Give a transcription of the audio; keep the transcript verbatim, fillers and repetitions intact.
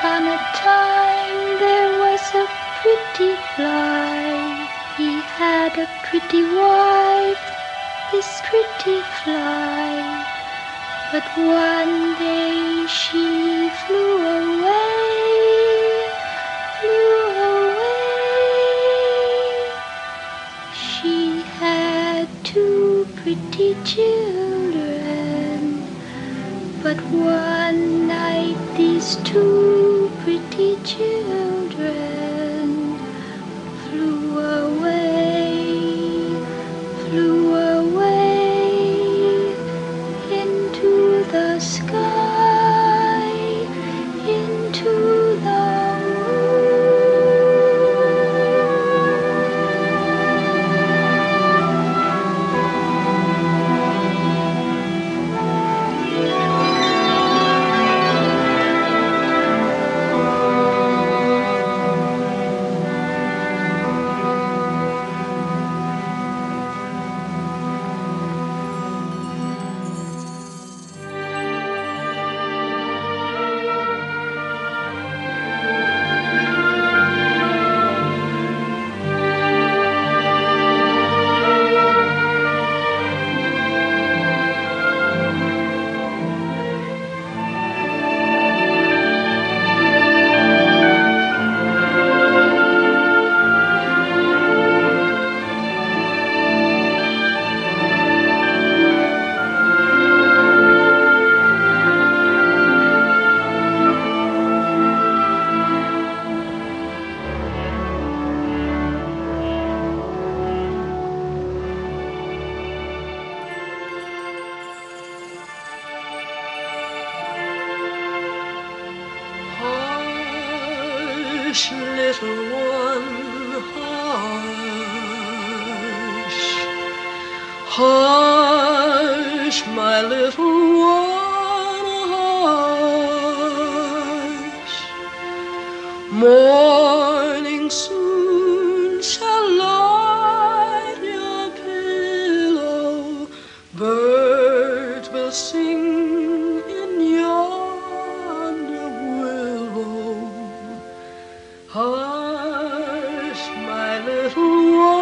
upon a time there was a pretty fly. He had a pretty wife, this pretty fly. But one day she flew away, flew away. She had two pretty children, but one night these two pretty children flew away, flew away into the sky, into the Hush, little one, hush, hush, my little one, hush. Morning soon shall light your pillow, birds will sing in yonder willow. Hush, my little one.